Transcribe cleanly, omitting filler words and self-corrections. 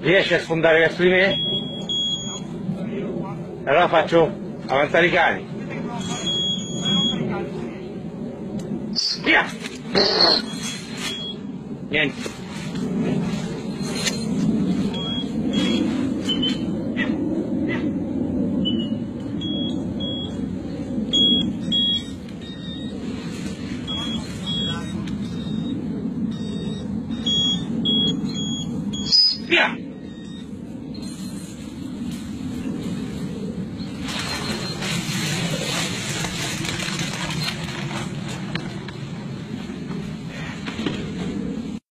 Riesci a sfondare verso di me? Allora faccio avanzare i cani. Via! Niente. Via!